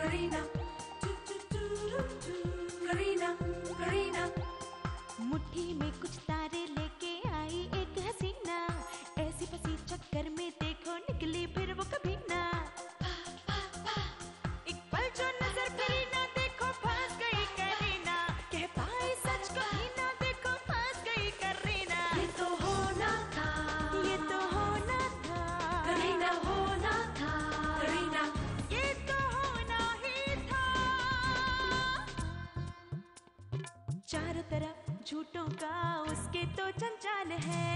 करीना, करीना, करीना। मुट्ठी में कुछ तारे लेके आई एक हसीना, ऐसी फंसी चक्कर में देखो निकली फिर वो कभी ना। एक पल जो नजर फिरी ना, देखो फंस गई करीना, कह पाई सच कभी ना, देखो फंस गई करीना। ये तो होना था, ये तो होना था करीना, होना था करीना। ये तो होना ही था। चारों तरफ झूठों का उसके तो जंजाल है,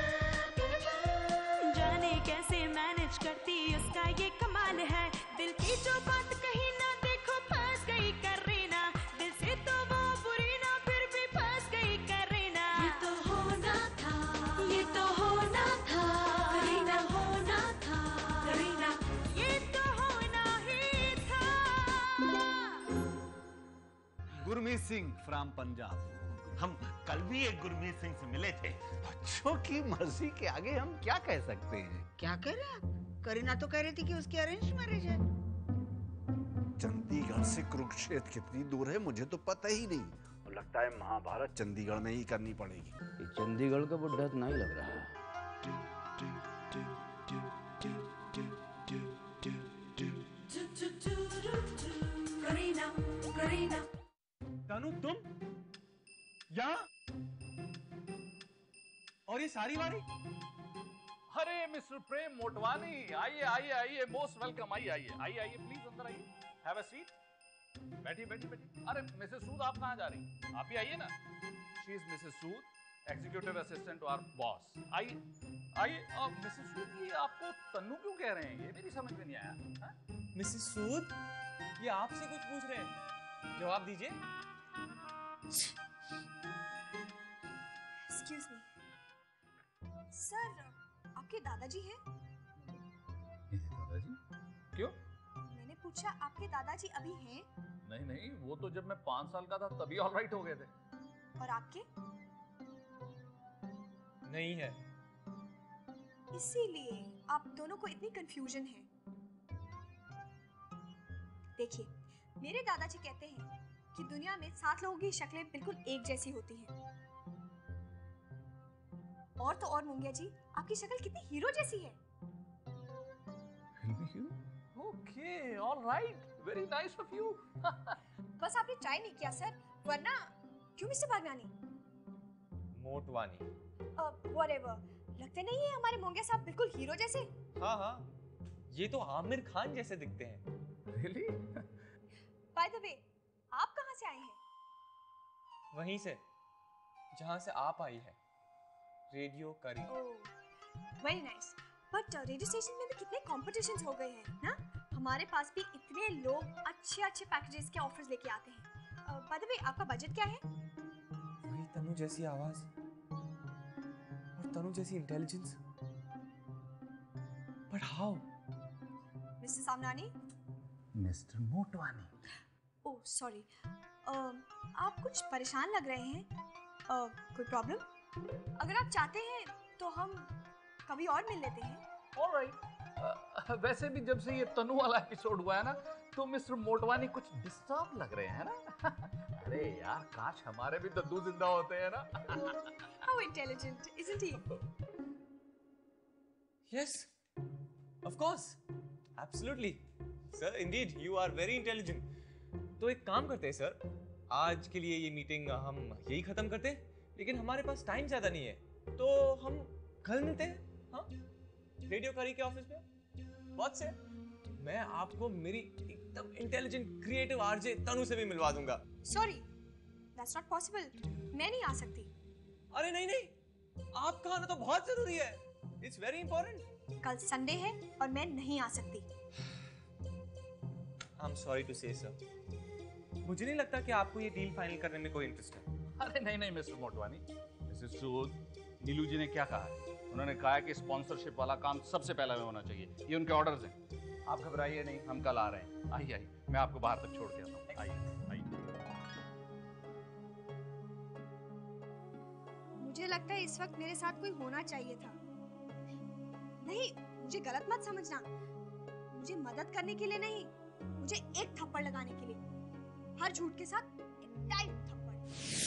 जाने कैसे मैनेज करती उसका ये कमाल है। दिल की जो बात कही ना, देखो फंस गई करीना, दिल से तो वो बुरी ना, फिर भी फंस गई करीना। ये तो होना था, ये तो होना था करीना, होना था करीना। ये तो होना ही था। गुरमीत सिंह फ्रॉम पंजाब। हम कल भी एक गुरमीत सिंह से मिले थे। बच्चों की मर्जी के आगे हम क्या कह सकते हैं? क्या कह रहे हैं? करीना तो कह रही थी कि उसकी अरेंज मैरिज है। चंडीगढ़ से कुरुक्षेत्र कितनी दूर है मुझे तो पता ही नहीं। और लगता है महाभारत चंडीगढ़ में ही करनी पड़ेगी। ये चंडीगढ़ का बुढ़ा तो नहीं लग रहा। करीना, करीना। तनु तुम यहाँ? और ये सारी वारी? अरे मिस्टर प्रेम मोटवानी, आइए आइए आइए, मोस्ट वेलकम। आइए आइए आइए आइए, प्लीज अंदर आइए, हैव अ सीट। बैठिए बैठिए बैठिए। अरे मिसेस सूद, आप कहाँ जा रही? आप ही आइए ना। She is Mrs Sood, executive assistant to our boss. आइए आइए। मिसेस सूद, ये आपको तन्नू क्यों कह रहे हैं? ये मेरी समझ में नहीं आया। मिसेस सूद, ये आपसे कुछ पूछ रहे हैं, जवाब दीजिए। एक्सक्यूज मी सर, आपके दादाजी हैं? दादाजी? क्यों? मैंने पूछा आपके दादाजी अभी हैं? नहीं नहीं, वो तो जब मैं 5 साल का था तभी ऑल राइट हो गए थे। और आपके? नहीं है। इसीलिए आप दोनों को इतनी कंफ्यूजन है। देखिए, मेरे दादाजी कहते हैं कि दुनिया में 7 लोगों की शक्लें बिल्कुल एक जैसी होती हैं। और तो और मुंगिया जी, आपकी शक्ल कितनी हीरो जैसी है। Okay, all right, very nice of you. बस आपने ट्राई नहीं किया सर, वरना क्यों मिस्टर भागनानी? मोटवानी। व्हाटएवर, लगते नहीं है हमारे मुंगिया साहब बिल्कुल हीरो जैसे? हाँ हाँ, ये तो आमिर खान जैसे दिखते हैं। रियली? बाय द वे, आप कहाँ से आए हैं? वहीं से जहाँ से आप आई है, रेडियो करी। Very nice. But radio station में भी कितने कॉम्पिटिशन्स हो गए हैं ना। हमारे पास भी इतने लोग अच्छे अच्छे पैकेजेस के ऑफर्स लेके आते हैं। बाय द वे, आपका बजट क्या है? वही तनु जैसी आवाज और तनु जैसी intelligence. But how? Mister Samnani? Mister Motwani. Oh sorry, आप कुछ परेशान लग रहे हैं। कोई प्रॉब्लम? अगर आप चाहते हैं तो हम कभी और मिल लेते हैं। ऑलराइट। वैसे भी जब से ये तनु वाला एपिसोड हुआ है ना, तो मिस्टर मोटवानी कुछ डिस्टर्ब लग रहे हैं ना। अरे यार, काश हमारे भी दद्दू जिंदा होते हैं ना। How intelligent, isn't he? Yes, of course, absolutely, sir. Indeed, you are very intelligent. तो एक काम करते हैं सर, आज के लिए ये मीटिंग हम यही खत्म करते हैं, लेकिन हमारे पास टाइम ज्यादा नहीं है, तो हम कल मिलते हैं। हाँ, रेडियो करी के ऑफिस में। बहुत से मैं आपको मेरी एकदम इंटेलिजेंट क्रिएटिव आरजे तनु से भी मिलवा दूंगा। Sorry, that's not possible. मैं नहीं आ सकती। अरे नहीं नहीं, आपका आना तो बहुत जरूरी है। It's very important. कल संडे है और मैं नहीं आ सकती। I'm sorry to say, sir. मुझे नहीं लगता कि आपको ये डील फाइनल करने में कोई इंटरेस्ट है। अरे नहीं नहीं मिस्टर मोटवानी, मिसेस सूद, नीलू जी ने क्या कहा है? उन्होंने कहा है कि स्पॉन्सरशिप वाला काम सबसे पहले में होना चाहिए। ये उनके ऑर्डर्स हैं। आप घबराइए नहीं, हम कल आ रहे हैं। आइए आइए, मैं आपको बाहर तक छोड़ के आता हूँ। आइए आइए। मुझे लगता है इस वक्त मेरे साथ कोई होना चाहिए था। नहीं, मुझे गलत मत समझना। मुझे मदद करने के लिए नहीं, मुझे एक थप्पड़ लगाने के लिए, हर झूठ के साथ एक टाइट थप्पड़।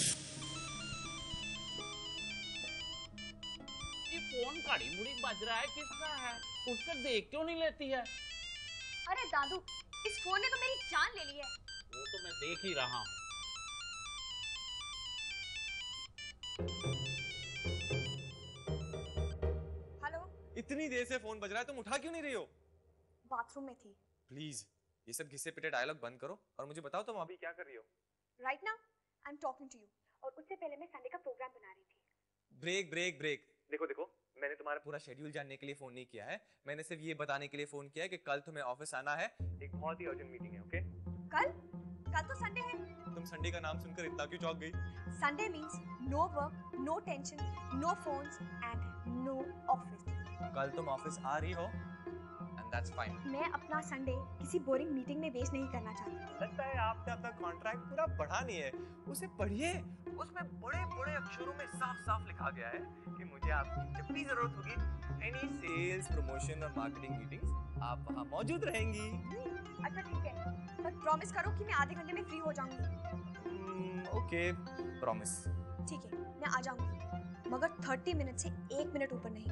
ये फोन घड़ी मुड़ी बज रहा है, किसका है? उठकर देख क्यों नहीं लेती है? अरे दादू, इस फोन ने तो मेरी जान ले ली है। वो तो मैं देख ही रहा हूँ। हेलो। इतनी देर से फोन बज रहा है, तुम उठा क्यों नहीं रही हो? बाथरूम में थी। प्लीज ये सब घिसे पिटे डायलॉग बंद करो और मुझे बताओ तुम अभी क्या कर रही हो? Right now I am talking to you, और उससे पहले मैं संडे का प्रोग्राम बना रही थी। Break break break. देखो मैंने तुम्हारा पूरा शेड्यूल जानने के लिए फोन नहीं किया है, मैंने सिर्फ ये बताने के लिए फोन किया है कि कल तुम्हें ऑफिस आना है, एक बहुत ही अर्जेंट मीटिंग है। ओके? कल तो संडे है। तुम संडे का नाम सुनकर इतना क्यों चौंक गई? Sunday means no work, no tension, no phones and no office. कल तुम ऑफिस आ रही हो एंड दैट्स फाइन। मैं अपना संडे किसी बोरिंग मीटिंग में वेस्ट नहीं करना चाहती। लगता है आपने अपना कॉन्ट्रैक्ट पूरा पढ़ा नहीं है, उसे पढ़िए। उसमें बड़े बड़े अक्षरों में साफ साफ लिखा गया है कि मुझे आपकी जब भी जरूरत होगी एनी सेल्स, प्रमोशन और मार्केटिंग मीटिंग्स, आप वहाँ मौजूद रहेंगी। अच्छा ठीक है, पर प्रॉमिस करो कि मैं आधे घंटे में फ्री हो जाऊंगी। Okay, promise. ठीक है, मैं आ जाऊंगी, मगर 30 मिनट से 1 मिनट ऊपर नहीं।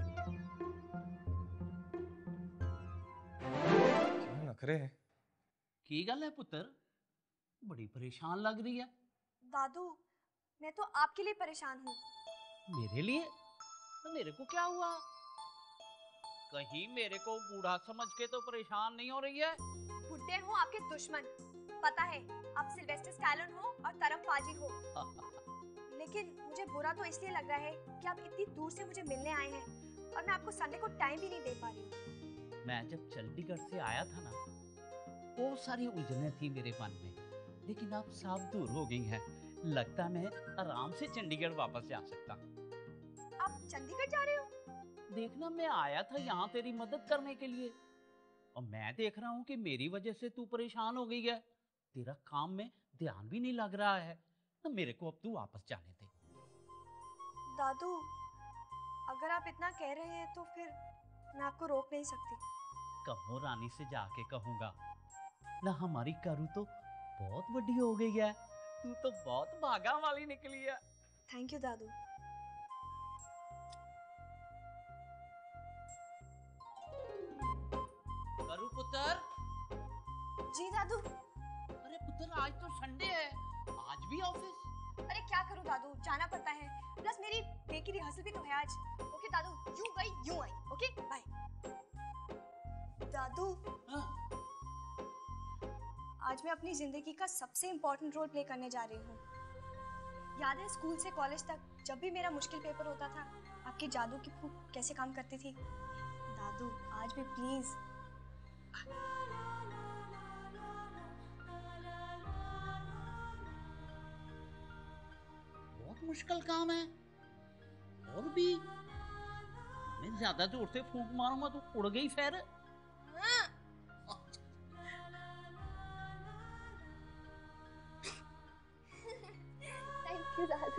क्या नखरे हैं? की गल है पुत्र, बड़ी परेशान लग रही है। दादू, मैं तो आपके लिए परेशान हूँ। मेरे लिए? तो मेरे को क्या हुआ? कहीं मेरे को बूढ़ा समझ के तो परेशान नहीं हो रही है? बुड्ढे हो आपके दुश्मन, पता है आप सिल्वेस्टर स्टैलोन हो और तरफबाजी हो। लेकिन मुझे बुरा तो इसलिए लग रहा है कि आप इतनी दूर से मुझे मिलने आए हैं और मैं आपको संडे को टाइम भी नहीं दे पा रही हूँ। मैं जब चंडीगढ़ से आया था ना, बहुत सारी उलझनें थी मेरे मन में, लेकिन अब सब दूर हो गई हैं। लगता मैं आराम से चंडीगढ़ वापस जा सकता। आप चंडीगढ़ जा रहे हो? देखना, मैं आया था यहाँ तेरी मदद करने के लिए, और मैं देख रहा हूँ कि मेरी वजह से तू परेशान हो गई है। तेरा काम में ध्यान भी नहीं लग रहा है, तो मेरे को अब तू वापस जाने दे। दादू, अगर आप इतना कह रहे हैं तो फिर मैं आपको रोक नहीं सकती। कहो रानी से जाके कहूंगा ना, हमारी करू तो बहुत बड़ी हो गई है, तू तो बहुत भागा वाली निकली है। थैंक यू दादू। करू पुत्र। जी दादू। अरे पुत्र, आज तो संडे है, आज भी ऑफिस? अरे क्या करूं दादू, जाना पड़ता है, प्लस मेरी डे की रिहर्सल भी तो है आज। ओके दादू, यूं गई यूं आई। Okay bye. दादू, आज मैं अपनी जिंदगी का सबसे इम्पोर्टेंट रोल प्ले करने जा रही हूँ। याद है स्कूल से कॉलेज तक जब भी मेरा मुश्किल पेपर होता था, आपकी जादू की फूंक कैसे काम करती थी? दादू, आज भी प्लीज। बहुत मुश्किल काम है, और भी मैं ज्यादा जोर से फूंक मारूंगा तो उड़ गई फिर। थैंक यू दादू।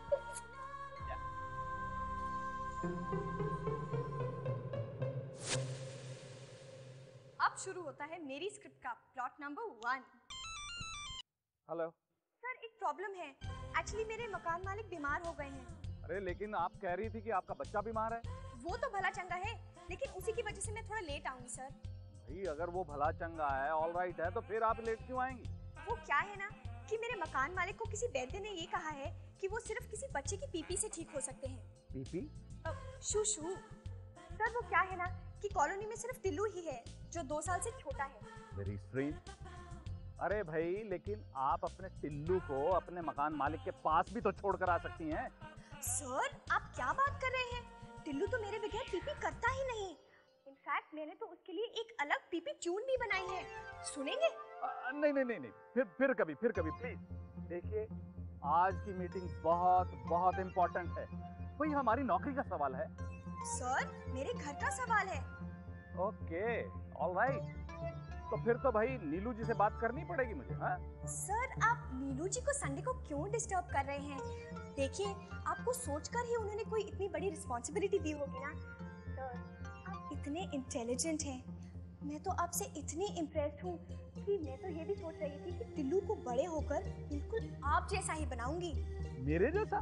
अब शुरू होता है मेरी स्क्रिप्ट का प्लॉट नंबर 1। हेलो सर, एक प्रॉब्लम है। एक्चुअली मेरे मकान मालिक बीमार हो गए हैं। अरे लेकिन आप कह रही थी कि आपका बच्चा बीमार है। वो तो भला चंगा है, लेकिन उसी की वजह से मैं थोड़ा लेट आऊंगी सर। भाई अगर वो भला चंगा है, ऑल राइट है, तो फिर आप लेट क्यों आएंगी? वो क्या है ना कि मेरे मकान मालिक को किसी वैद्य ने ये कहा है कि वो सिर्फ किसी बच्चे की पीपी से ठीक हो सकते हैं। पीपी? शू। सर वो क्या है ना कि कॉलोनी में सिर्फ टिल्लू ही है जो 2 साल से छोटा है। Very strange. अरे भाई, लेकिन आप अपने टिल्लू को अपने मकान मालिक के पास भी तो छोड़ कर आ सकती हैं। सर आप क्या बात कर रहे हैं? टिल्लू तो मेरे बगैर पीपी करता ही नहीं। इनफैक्ट मैंने तो उसके लिए एक अलग पीपी ट्यून भी बनाई है, सुनेंगे? नहीं, फिर कभी प्लीज। देखिए, आज की मीटिंग बहुत बहुत इम्पोर्टेंट है, कोई हमारी नौकरी का सवाल है। सर मेरे घर का सवाल है। Okay, all right. तो फिर तो भाई नीलू जी से बात करनी पड़ेगी मुझे। हाँ सर, आप नीलू जी को संडे को क्यों डिस्टर्ब कर रहे हैं? देखिए, आपको सोचकर ही उन्होंने कोई इतनी बड़ी रिस्पॉन्सिबिलिटी दी होगी ना। सर आप इतने इंटेलिजेंट हैं, मैं तो आपसे इतनी इम्प्रेस्ड हूँ कि मैं तो ये भी सोच रही थी कि टिल्लू को बड़े होकर बिल्कुल आप जैसा ही बनाऊंगी। मेरे जैसा?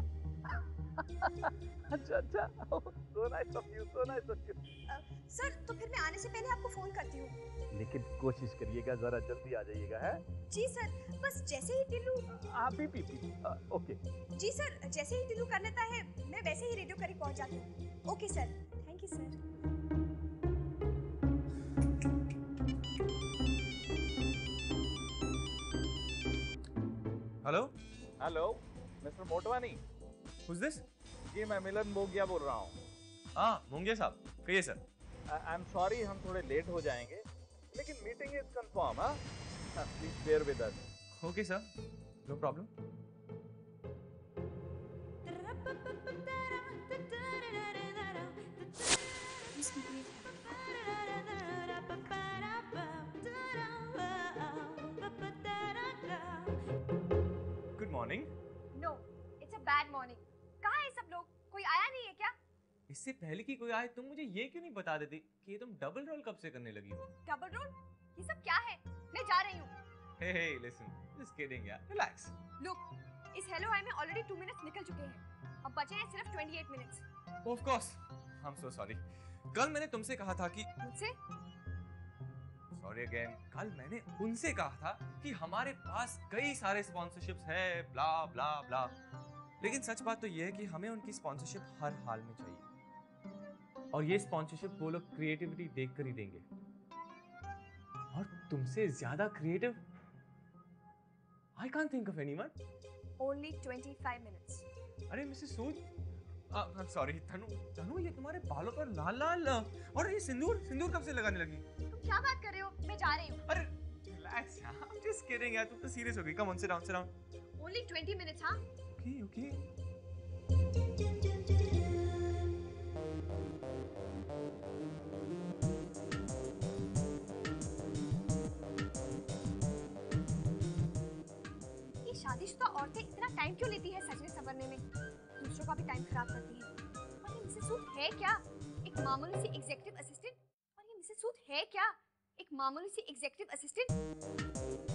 अच्छा अच्छा, so nice of you, so nice of you. Sir तो फिर मैं आने से पहले आपको फोन करती हूँ। लेकिन कोशिश करिएगा जरा जल्दी आ जाइएगा, है? जी सर, बस जैसे ही टिल्लू आप भी ओके। जी सर, जैसे ही टिल्लू कर लेता है मैं वैसे ही रेडियो करीब पहुँच जाती हूँ। Okay sir, thank you sir. Hello hello mister Motwani. Who's this? जी मैं मिलन मोगिया बोल रहा हूँ। हाँ मोंगिया साहब, कहिए सर। आई एम सॉरी हम थोड़े लेट हो जाएंगे, लेकिन मीटिंग इज कंफर्म। हाँ please bear with us. Okay sir, no problem. Good morning. No, it's a bad morning. कहाँ है सब लोग? कोई आया नहीं है क्या? इससे पहले कि कोई आए तुम मुझे ये क्यों नहीं बता देती कि ये तुम डबल रोल कब से करने लगी हो? Double role? ये सब क्या है? मैं जा रही हूँ। हे लिसन, जस्ट किडिंग यार, रिलैक्स। लुक, इस हेलो हाय में ऑलरेडी 2 मिनट्स निकल चुके हैं। अब बचे हैं सिर्फ 28 minutes. Of course, I am so sorry. कल मैंने तुमसे कहा था कि मुझसे? Sorry again. कल मैंने उनसे कहा था कि हमारे पास कई सारे स्पॉन्सरशिप्स है, ब्ला ब्ला ब्ला। लेकिन सच बात तो ये है कि हमें उनकी स्पॉन्सरशिप हर हाल में चाहिए, और ये स्पॉन्सरशिप वो लोग क्रिएटिविटी देखकर ही देंगे। और तुमसे ज्यादा creative I can't think of anyone. Only 25 minutes. अरे Mrs Sood, I'm sorry, Tanu ये तुम्हारे बालों पर लाल लाल और ये सिंदूर कब से लगाने लगी? तुम क्या बात कर रहे हो? मैं जा रही हूँ। अरे relax यार, I'm just kidding यार, तुम तो सीरियस हो गई। Come on, sit down. Only 20 minutes, हाँ? Okay. ये शादीशुदा औरतें इतना टाइम क्यों लेती है सजने संवरने में? दूसरों का भी टाइम खराब करती है। और ये मिसेस सूद है क्या? एक मामूली सी एग्जीक्यूटिव असिस्टेंट? और ये मिसेस सूद है क्या? एक मामूली सी एग्जीक्यूटिव असिस्टेंट?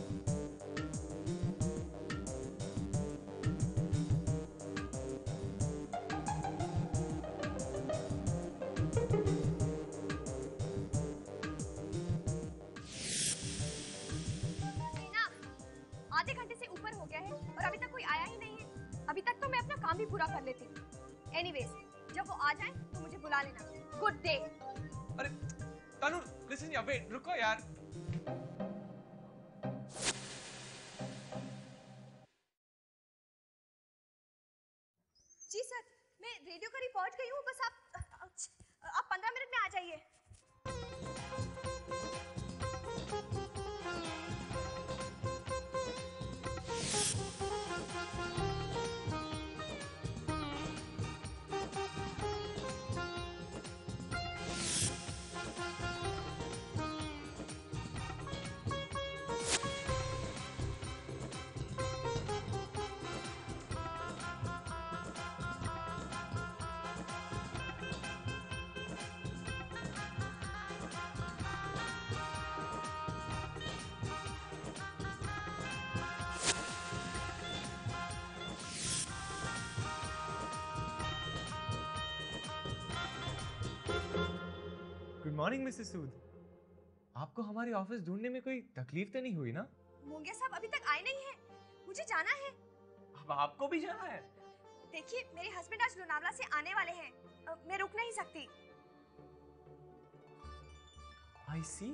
आधे घंटे से ऊपर हो गया है और अभी तक कोई आया ही नहीं है। अभी तक तो मैं अपना काम भी पूरा कर लेती हूँ। एनीवेज, जब वो आ जाए तो मुझे बुला लेना। Good day. अरे तनु, लिसन यार, वेट, रुको यार। जी सर, मैं रेडियो करीब पहुंच गई हूँ। बस आप 15 मिनट में आ जाइए। Good morning Mrs Sood. आपको हमारे ऑफिस ढूंढने में कोई तकलीफ तो नहीं हुई ना? मोंगिया साहब अभी तक आए नहीं हैं। मुझे जाना है। अब आपको भी जाना है? देखिए, मेरे हस्बैंड आज लोनावला से आने वाले हैं। मैं रुक नहीं सकती। I see.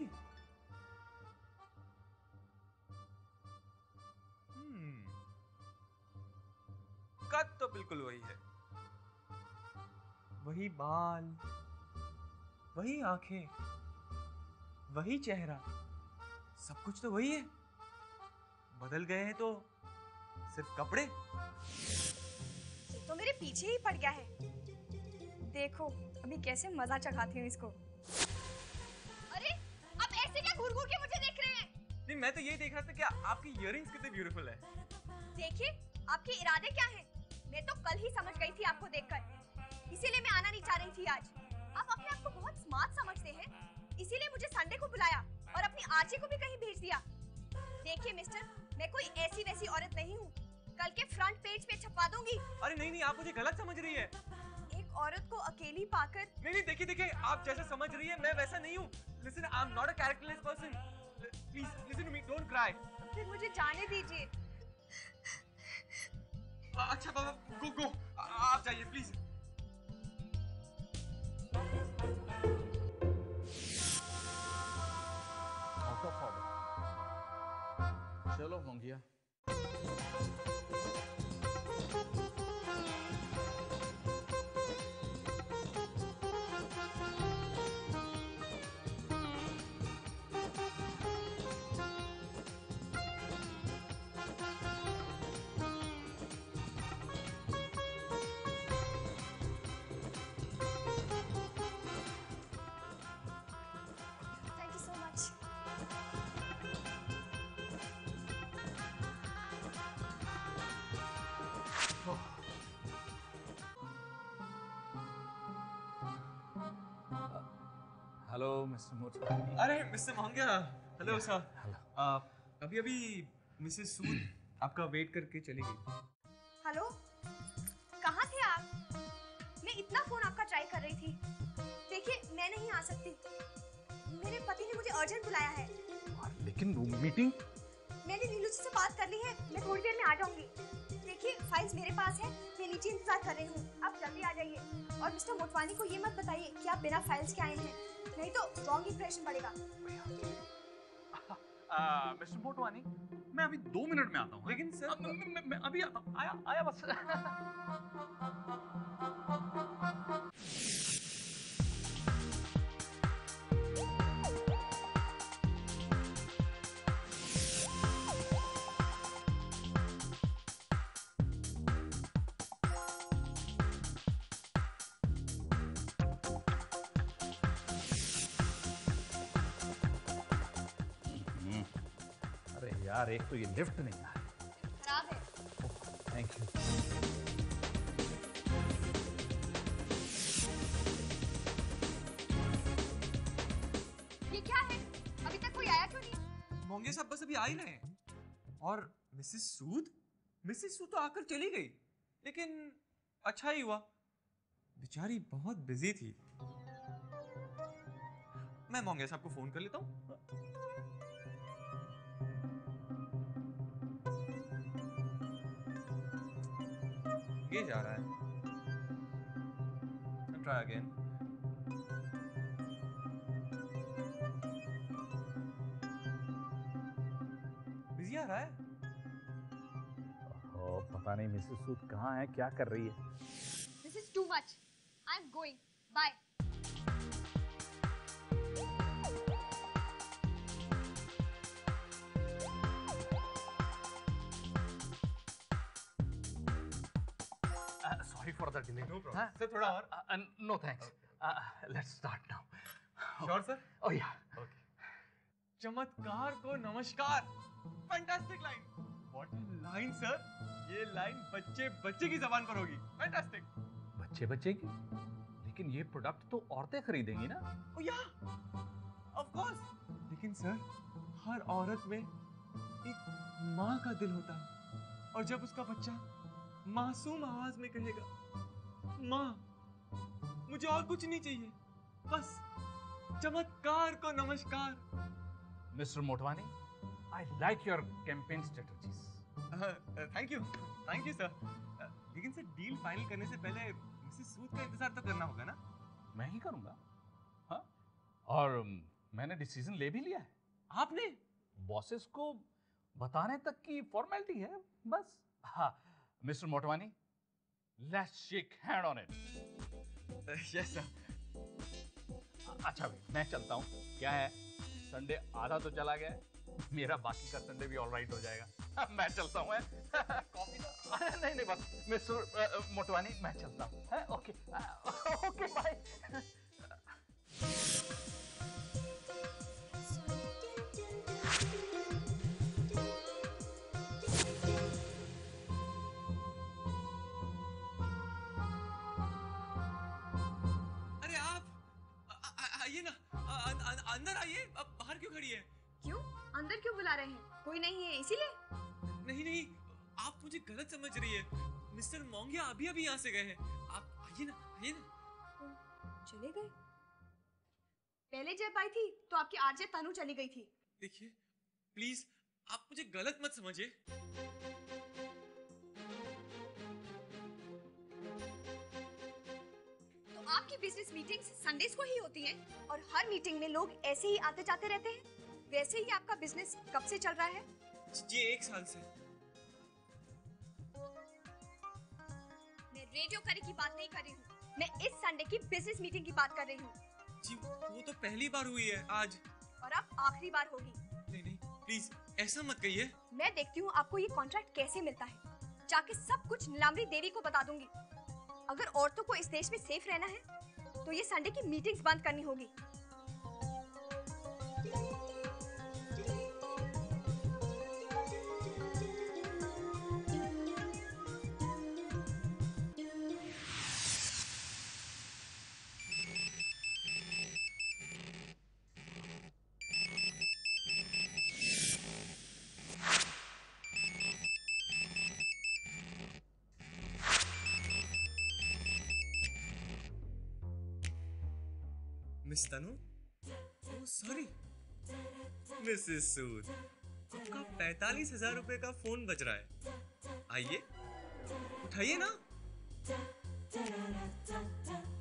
कद तो बिल्कुल वही है, वही बाल, वही आंखें, वही चेहरा, सब कुछ तो वही है। बदल गए हैं तो सिर्फ कपड़े। ये तो मेरे पीछे ही पड़ गया है। देखो अभी कैसे मजा चखाती हूँ इसको। अरे आप ऐसे क्या घूर घूर के मुझे देख रहे हैं? नहीं, मैं तो ये देख रहा था कि आपकी इयररिंग्स कितने ब्यूटीफुल है। देखिए आपके इरादे क्या हैं? मैं तो कल ही समझ गई थी आपको देखकर, इसीलिए मैं आना नहीं चाह रही थी आज। आप अपने आप को बहुत स्मार्ट समझते हैं, इसीलिए मुझे संडे को बुलाया। आर्ची को भी कहीं भेज दिया। देखिए मिस्टर, मैं कोई ऐसी वैसी औरत नहीं हूँ, कल के फ्रंट पेज पे छपवा दूंगी। अरे नहीं नहीं, आप मुझे गलत समझ रही है। एक औरत को अकेली पाकर। नहीं नहीं, देखिए देखिए, आप जैसा समझ रही है मैं वैसा नहीं हूँ। Listen, I am not a characterless person. Please listen to me, don't cry. फिर मुझे जाने दीजिए। अच्छा बाबा, गो गो, आप जाइए प्लीज। Out of order. चलो Mangia. Thank you so much. Hello mister Motwani. अरे मिस्टर मंगिया, हेलो सर। अभी अभी मिसेस सूद आपका वेट करके चली गई। हेलो, कहाँ थे आप? मैं इतना फोन आपका ट्राई कर रही थी। देखिए, मैं नहीं आ सकती, मेरे पति ने मुझे अर्जेंट बुलाया है। लेकिन मीटिंग? मैंने नीलू जी से बात कर ली है, मैं थोड़ी देर में आ जाऊंगी। देखिए, फाइल्स मेरे पास है, मैं नीचे इंतजार कर रही हूँ, आप जल्दी आ जाइए। और मिस्टर मोटवानी को ये मत बताइए कि आप बिना फाइल्स के आए हैं, नहीं तो रॉन्ग इंप्रेशन पड़ेगा। मिस्टर मोटवानी, मैं अभी 2 मिनट में आता हूँ। लेकिन सर, मैं अभी आता हूँ। आया बस। अरे यार, एक तो ये लिफ्ट नहीं आ रही। खराब है। Thank you. ये क्या है? अभी तक कोई आया क्यों नहीं? मंगिया साहब बस अभी आ ही रहे हैं। और मिसेस सूद तो आकर चली गई। लेकिन अच्छा ही हुआ, बेचारी बहुत बिजी थी। मैं मंगिया साहब को फोन कर लेता हूँ। ये जा रहा है। Try again. बिजी आ रहा है। पता नहीं मिसेस सूद कहाँ है, क्या कर रही है। This is too much. I'm going. Bye. Sorry for the delay. No problem. Sir, थोड़ा और। No thanks. Let's start now. Sure, sir? Oh yeah. Okay. चमत्कार को नमस्कार। Fantastic line. What a line sir. ये लाइन बच्चे की जबान पर होगी। फैंटास्टिक। बच्चे की? लेकिन ये प्रोडक्ट तो औरतें खरीदेंगी ना? Oh yeah, of course. लेकिन सर, हर औरत में एक माँ का दिल होता है, और जब उसका बच्चा मासूम आवाज में कहेगा, माँ, मुझे और कुछ नहीं चाहिए, बस चमत्कार को नमस्कार। Mister Motwani, I like your campaign strategies. Thank you sir. लेकिन सर, डील फाइनल करने से पहले मिसेस सूद का इंतजार तो करना होगा ना? मैं ही करूंगा। हाँ? और मैंने डिसीजन ले भी लिया है। आपने? बॉसेस को बताने तक की फॉर्मेलिटी है बस। हाँ, mister Motwani, let's shake hand on it. Yes sir. अच्छा भाई, मैं चलता हूँ। क्या है, संडे आधा तो चला गया है, मेरा बाकी का संडे भी ऑलराइट हो जाएगा। मैं चलता हूँ। कॉफी नहीं बस मिस्टर मोटवानी, मैं चलता हूँ। Okay okay, bye. अरे आप आइए ना, अंदर आइए। अब बाहर क्यों खड़ी है? क्यों? अंदर क्यों बुला रहे हैं? कोई नहीं है इसीलिए? नहीं नहीं, आप मुझे गलत समझ रही है। मिस्टर मोंगिया अभी अभी यहाँ से गए हैं। आप आइए ना, आइए ना। चले गए? पहले जब आई थी तो आपकी आरजे तनु चली गई थी। देखिए प्लीज, आप मुझे गलत मत समझिए। तो आपकी बिजनेस मीटिंग्स संडेज को ही होती हैं और हर मीटिंग में लोग ऐसे ही आते जाते रहते हैं। वैसे ही आपका बिजनेस कब से चल रहा है? जी 1 साल से। मैं रेडियो करे की बात नहीं कर रही हूँ, मैं इस संडे की बिजनेस मीटिंग की बात कर रही हूँ। जी वो तो पहली बार हुई है आज। और अब आखिरी बार होगी। नहीं नहीं प्लीज ऐसा मत कहिए। मैं देखती हूँ आपको ये कॉन्ट्रैक्ट कैसे मिलता है। जाके सब कुछ नीलाम्बरी देवी को बता दूंगी। अगर औरतों को इस देश में सेफ रहना है तो ये संडे की मीटिंग्स बंद करनी होगी। Miss Tanu, oh sorry. Mrs Sood, आपका 45,000 रुपए का फोन बज रहा है। आइए उठाइए ना।